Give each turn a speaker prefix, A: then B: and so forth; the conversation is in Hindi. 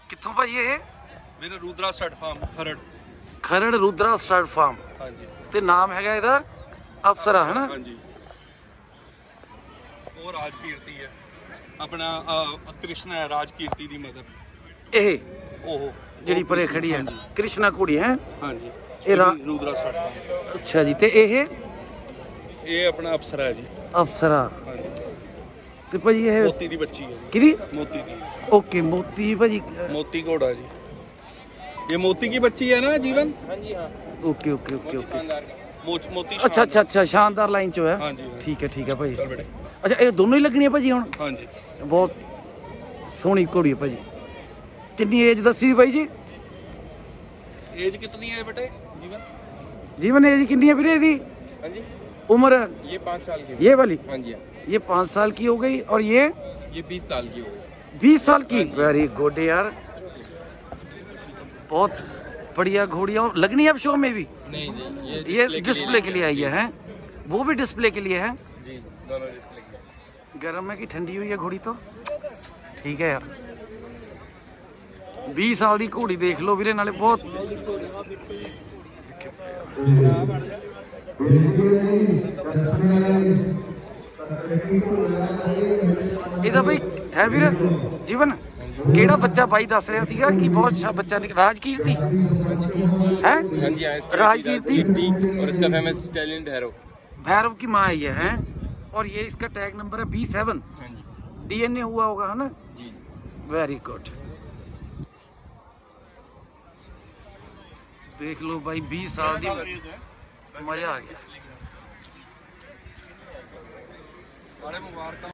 A: कित्थों भाई ये?
B: मेरा Rudra stud farm Kharar.
A: Kharar Rudra stud farm.
B: हाँ जी।
A: ते नाम हैगा इहदा अप्सरा है ना?
B: हाँ जी। और राजकीर्ति है अपना कृष्णा है राजकीर्ति दी मदर।
A: ओहो ਜਿਹੜੀ ਪਰੇ ਖੜੀ ਹੈ ਕ੍ਰਿਸ਼ਨਾ ਕੁੜੀ ਹੈ।
B: ਹਾਂਜੀ
A: ਇਹ
B: ਰੁਦਰਾ ਸਟਡ।
A: ਅੱਛਾ ਜੀ। ਤੇ
B: ਇਹ ਆਪਣਾ ਅਪਸਰਾ ਹੈ ਜੀ।
A: ਅਪਸਰਾ।
B: ਹਾਂਜੀ।
A: ਤੇ ਭਾਜੀ ਇਹ
B: ਮੋਤੀ ਦੀ ਬੱਚੀ ਹੈ ਜੀ।
A: ਕਿਹਦੀ?
B: मोती दी।
A: ओके मोती भाजी।
B: मोती घोड़ा जी। ये मोती की बच्ची है ना जीवन?
A: हाँ जी हाँ। Okay okay okay okay.
B: Moti
A: अच्छा अच्छा अच्छा शानदार लाइन चो है।
B: हाँ जी।
A: ठीक है भाजी। अच्छा ये दोनों ही लगनी है भाजी हुण?
B: हाँ जी।
A: बहुत सोहनी घोड़ी है भाजी। कितनी एज दसी भाई जी?
B: एज कितनी है बेटे जीवन?
A: जीवन एज कितनी है फिर इसदी?
B: हाँ जी।
A: उम्र
B: ये 5 साल की।
A: ये वाली?
B: हाँ जी।
A: ये 5 साल की हो गई और ये
B: 20 साल की हो गई।
A: 20 साल की। वेरी गुड यार, बहुत बढ़िया घोड़ियाँ। लगनी है अब शो में भी? नहीं जी, ये डिस्प्ले के लिए आई है। वो भी डिस्प्ले के लिए है
B: जी, दोनों डिस्प्ले के लिए।
A: गर्म है कि ठंडी हुई है घोड़ी? तो ठीक है यार। 20 साल की घोड़ी देख लो वीरे, नाले बहुत ਇਹਦਾ ਬਈ ਹੈ ਵੀਰ ਜੀਵਨ ਕਿਹੜਾ ਬੱਚਾ ਬਾਈ ਦੱਸ ਰਿਹਾ ਸੀਗਾ ਕਿ ਬਹੁਤ ਅੱਛਾ ਬੱਚਾ ਰਾਜकीर्ति है? हाँ जी राजकीर्ति।
B: और इसका फेमस टैलेंट भैरव।
A: भैरव की माँ ये है और ये इसका टैग नंबर है B7। DNA हुआ होगा है ना? Very good. देख लो भाई 20 साल की, मजा आ गया।